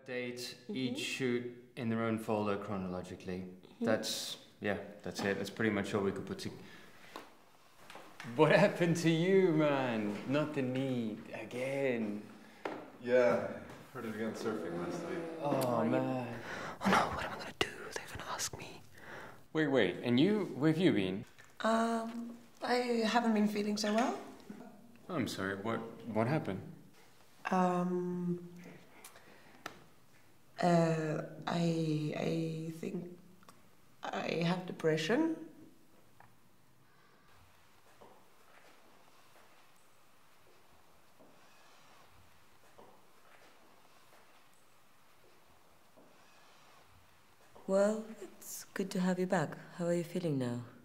date, each shoot in their own folder chronologically. That's it. That's pretty much all we could put together. What happened to you, man? Not the knee again. Yeah, heard it again surfing last week. Oh man. Oh no, what am I gonna do? They're gonna ask me. Wait, and you, where have you been? I haven't been feeling so well. Oh, I'm sorry, what happened? I think I have depression. Well, it's good to have you back. How are you feeling now?